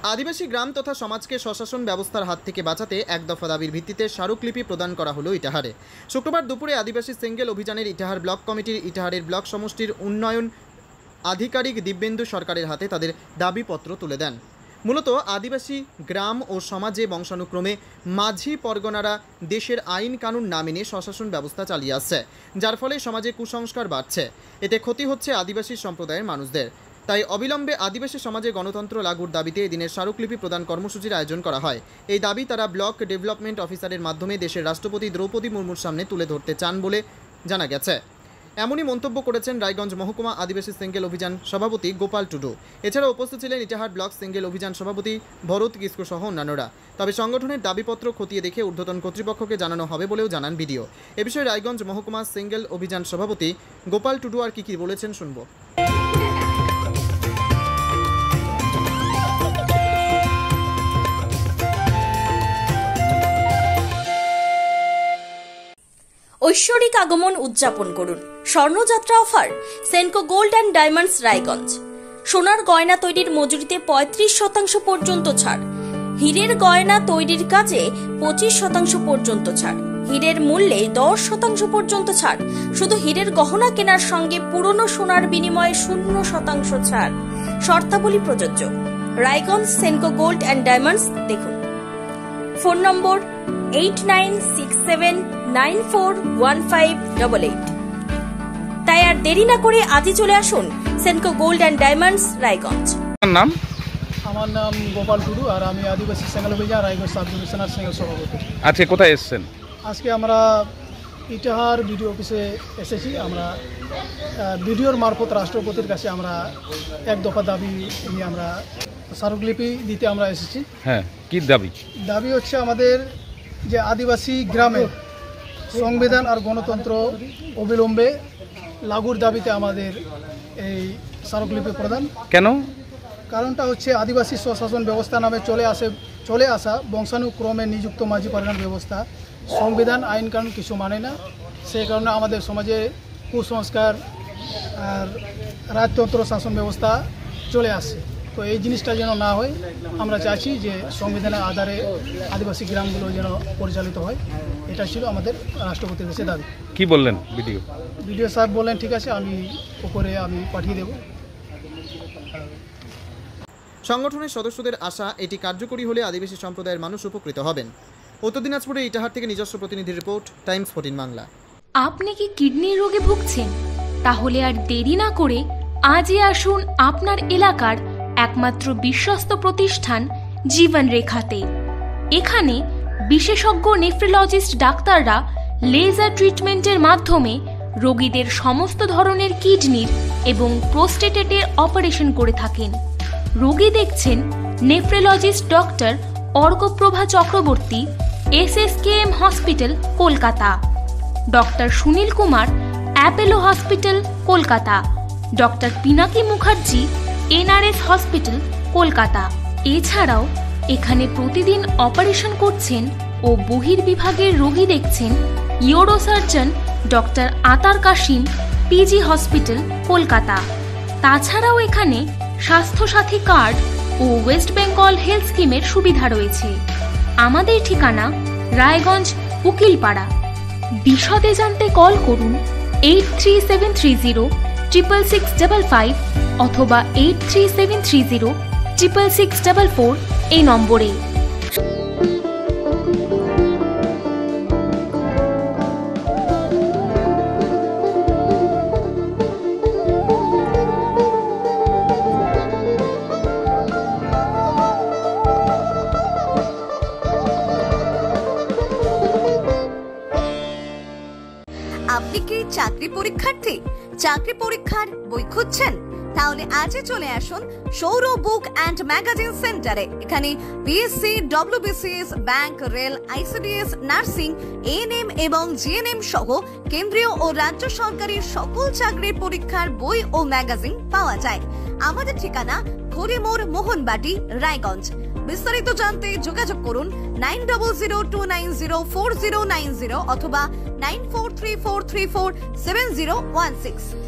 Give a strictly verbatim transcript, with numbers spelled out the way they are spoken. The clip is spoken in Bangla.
আদিবাসী গ্রাম তথা সমাজকে স্বশাসন ব্যবস্থার হাত থেকে বাঁচাতে এক দফা দাবির ভিত্তিতে স্মারকলিপি প্রদান করা হলো ইটাহারে। শুক্রবার দুপুরে আদিবাসী সিঙ্গেল অভিযানের ইটাহার ব্লক কমিটির ইটাহারের ব্লক সমষ্টির উন্নয়ন আধিকারিক দিব্যেন্দু সরকারের হাতে তাদের দাবিপত্র তুলে দেন। মূলত আদিবাসী গ্রাম ও সমাজে বংশানুক্রমে মাঝি পরগনারা দেশের আইন কানুন না মেনে স্বশাসন ব্যবস্থা চালিয়ে আসছে, যার ফলে সমাজে কুসংস্কার বাড়ছে। এতে ক্ষতি হচ্ছে আদিবাসী সম্প্রদায়ের মানুষদের। তাই অবিলম্বে আদিবাসী সমাজে গণতন্ত্র লাগুর দাবিতে এদিনের স্মারকলিপি প্রদান কর্মসূচির আয়োজন করা হয়। এই দাবি তারা ব্লক ডেভেলপমেন্ট অফিসারের মাধ্যমে দেশের রাষ্ট্রপতি দ্রৌপদী মুর্মুর সামনে তুলে ধরতে চান বলে জানা গেছে। এমনই মন্তব্য করেছেন রায়গঞ্জ মহকুমা আদিবাসী সিঙ্গেল অভিযান সভাপতি গোপাল টুডু। এছাড়াও উপস্থিত ছিলেন ইটাহার ব্লক সিঙ্গেল অভিযান সভাপতি ভরত কিস্কু সহ অন্যান্যরা। তবে সংগঠনের দাবিপত্র খতিয়ে দেখে ঊর্ধ্বতন কর্তৃপক্ষকে জানানো হবে বলেও জানান বিডিও। এ বিষয়ে রায়গঞ্জ মহকুমা সিঙ্গেল অভিযান সভাপতি গোপাল টুডু আর কি কি বলেছেন শুনব। ঐশ্বরিক আগমন উদযাপন করুন। স্বর্ণযাত্রা offer Senco gold and diamonds Raiganj. সোনার গয়না তৈরির মজুরিতে পঁয়ত্রিশ শতাংশ পর্যন্ত ছাড়। হীরের গয়না তৈরির কাজে পঁচিশ শতাংশ পর্যন্ত ছাড়। হীরের মূল্যে দশ শতাংশ পর্যন্ত ছাড়। শুধু হীরের গহনা কেনার সঙ্গে পুরনো সোনার বিনিময়ে শূন্য শতাংশ ছাড়। শর্তাবলী প্রযোজ্য। Raiganj Senco gold and diamonds দেখুন। Phone number eight nine six seven nine four one five double eight. তাই আর দেরি না করে আজই চলে আসুন Senco gold and diamonds Raiganj. নাম? আমার নাম গোপাল টুডু আর আমি আদিবাসী সিঙ্গেল অভিযান রায়গঞ্জ সাব ডিভিশনাল সিঙ্গেল সভাপতি। আজকে কোথায় এসেছেন? আজকে আমরা ইটাহার বিডিও অফিসে এসেছি। আমরা বিডিওর মারফত রাষ্ট্রপতির কাছে আমরা এক দফা দাবি নিয়ে আমরা স্মারকলিপি দিতে আমরা এসেছি। হ্যাঁ, কি দাবি? দাবি হচ্ছে আমাদের যে আদিবাসী গ্রামে সংবিধান আর গণতন্ত্র অবিলম্বে লাগুর দাবিতে আমাদের এই স্মারকলিপি প্রদান। কেন? কারণটা হচ্ছে আদিবাসী স্বশাসন ব্যবস্থা নামে চলে আসে চলে আসা বংশানুক্রমে নিযুক্ত মাঝি পরগনার ব্যবস্থা সংবিধান আইন কানুন কিছু মানে না। সেই কারণে আমাদের সমাজে কুসংস্কার আর রাজতন্ত্র শাসন ব্যবস্থা চলে আসে। তো এই জিনিসটা যেন না হয় আমরা চাইছি যে সংবিধানের আধারে আদিবাসী গ্রামগুলো যেন পরিচালিত হয়। এটা ছিল আমাদের রাষ্ট্রপতির কাছে দাবি। কি বললেন বিডিও? বিডিও সাহেব বললেন ঠিক আছে, আমি উপরে আমি পাঠিয়ে দেব। সংগঠনের সদস্যদের আশা এটি কার্যকরী হলে আদিবাসী সম্প্রদায়ের মানুষ উপকৃত হবেন। উত্তর দিনাজপুরে ইটাহার থেকে নিজস্ব প্রতিনিধি রিপোর্ট, টাইমস ফোরটিন বাংলা। আপনি কি কিডনি রোগে ভুগছেন? তাহলে আর দেরি না করে আজই আসুন আপনার এলাকার একমাত্র বিশ্বস্ত প্রতিষ্ঠান জীবন রেখাতে। এখানে বিশেষজ্ঞ নেফ্রোলজিস্ট ডাক্তাররা লেজার ট্রিটমেন্টের মাধ্যমে রোগীদের সমস্ত ধরনের কিডনির এবং প্রোস্টেটের অপারেশন করে থাকেন। রোগী দেখছেন nephrologist doctor Arkaprava Chakraborty, S S K M hospital Kolkata, doctor Sunil Kumar, Apollo hospital Kolkata, doctor Pinaki Mukherjee, N R S hospital Kolkata. এছাড়াও এখানে প্রতিদিন অপারেশন করছেন ও বহির্বিভাগের রোগী দেখছেন ইউরোসার্জন ডক্টর আতার কাশিম, পিজি হসপিটাল কলকাতা। তাছাড়াও এখানে স্বাস্থ্যসাথী কার্ড ও ওয়েস্ট বেঙ্গল হেলথ স্কিমের সুবিধা রয়েছে। আমাদের ঠিকানা রায়গঞ্জ উকিলপাড়া। বিশদে জানতে কল করুন eight three seven three zero triple six double five অথবা eight three seven three zero triple six double four এই নম্বরে। আপনি কি চাকরি পরীক্ষার্থী? চাকরি পরীক্ষার বই খুঁজছেন? তাহলে আজই চলে আসুন সৌর বুক অ্যান্ড ম্যাগাজিন সেন্টারে। এখানে BSc, WBCS, bank, rail, ICDS, nursing, ANM এবং জিএনএম সহ কেন্দ্রীয় ও রাজ্য সরকারি সকল চাকরির পরীক্ষার বই ও ম্যাগাজিন পাওয়া যায়। আমাদের ঠিকানা খড়িমোড়, মোহনবাটি, রায়গঞ্জ। বিস্তারিত জানতে যোগাযোগ করুন nine double zero two nine zero four zero nine zero অথবা nine four three four three four seven zero one six.